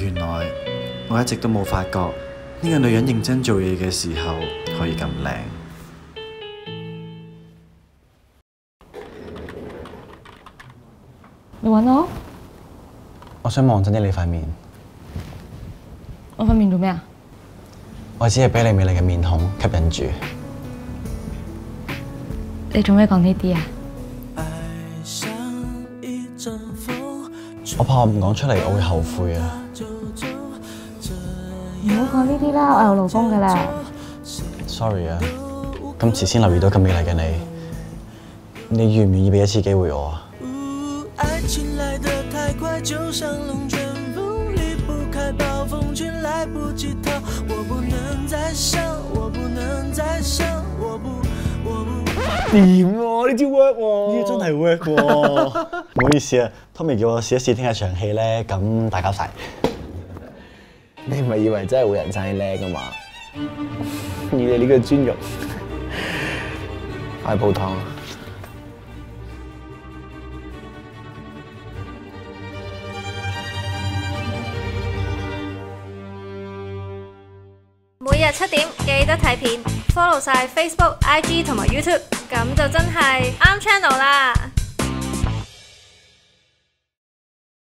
原來我一直都冇發覺呢個女人認真做嘢嘅時候可以咁靚。 你揾我？ 我想望真啲你塊面。 我塊面做咩啊？ 我只係俾你美麗嘅面孔吸引住。 你做咩講呢啲啊？ 我怕我唔講出嚟，我會後悔啊！ 唔好講呢啲啦，我有老公噶啦。 Sorry 啊，今次先留意到咁美麗嘅你，你願唔願意俾一次機會我啊？掂喎，呢招 work 喎，呢招真係 work 喎。唔好意思啊 ，Tommy 叫我試一試聽日場戲咧，咁大交晒。 你唔係以為真係會人生叻噶嘛？以你呢個尊容，快煲湯啊！ 每日7點記得睇片 ，follow 晒 Facebook、IG 同埋 YouTube，咁就真係啱 channel 啦。